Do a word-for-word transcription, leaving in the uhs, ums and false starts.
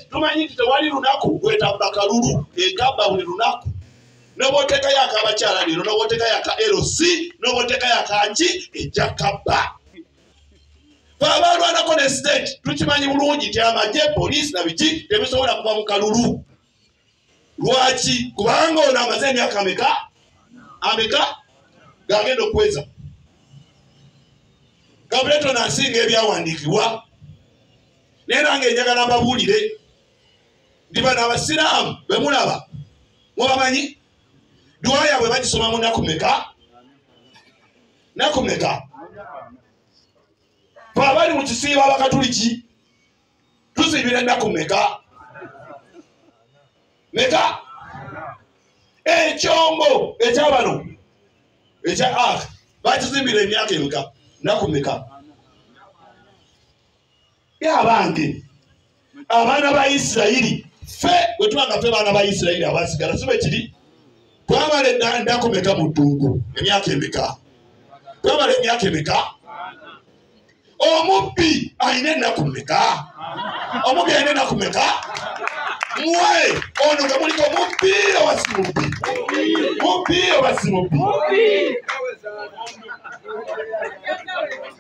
tumanyi nti tewali lunaku gwetamba kalulu egamba buli lunaku nobooteka yakabakyala leero nobooteka yaka L C nobooteka yakanki ejakabba babalwanako ne state tukimanyi bulungi nti amagye poliisi na biki tebisobola kuba mu kalulu. Lwaki? Kubanga ono amaze emyaka ameka ameka gagenda okweza gabuleto nasinga ebyawandiikibwa naye nange njagala mbabuulire ndi bano abasiraamu bemulaba mubamanyi duwaya bwe bagisoma mu nnaku meka nnaku meka abali mu kisiiba abakatuliki tuziibira ennaku meka meka ekyombo ekyabano ekya ak bakizimbira emyaka emeka nnaku meka yabange abaana ba Isirayiri fe bwe tubanga fe baana ba Isirayiri abasigala si bwe kiri twabala ennaku meka mu ddungu emyaka emeka twabala emyaka emeka omubbi alina ennaku meka omubbi alina ennaku meka muwe ono nga muliko mubbi oba si mubbi mubbi oba si mubbi